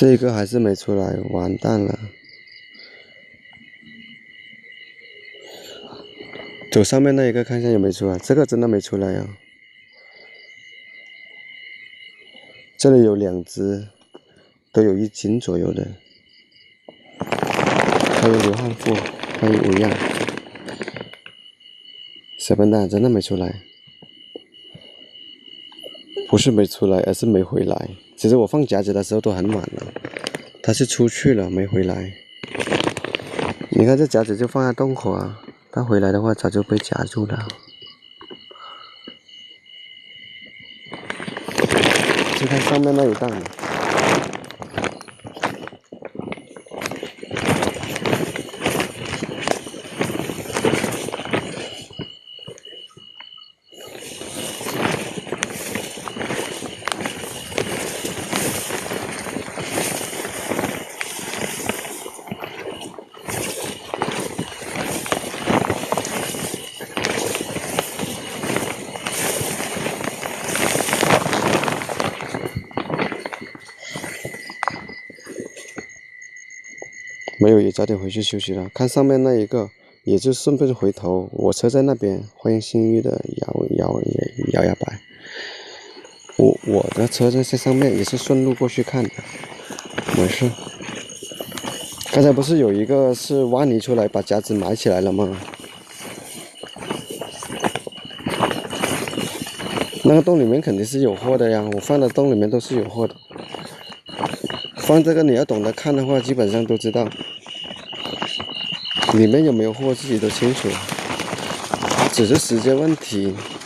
这个还是没出来，完蛋了。走上面那一个看一下有没有出来，这个真的没出来呀。这里有2只，都有1斤左右的，还有流汗妇，还有5样。小笨蛋真的没出来，不是没出来，而是没回来。其实我放夹子的时候都很晚了，它是出去了没回来。你看这夹子就放在洞口啊，它回来的话早就被夹住了。就看上面那一档。没有，也早点回去休息了。看上面那一个，也就顺便回头。我车在那边，欢迎幸运的摇摇摆。我的车在上面，也是顺路过去看的，没事。刚才不是有一个是挖泥出来把夹子埋起来了吗？那个洞里面肯定是有货的呀，我放的洞里面都是有货的。放这个你要懂得看的话，基本上都知道里面有没有货，自己都清楚，只是时间问题。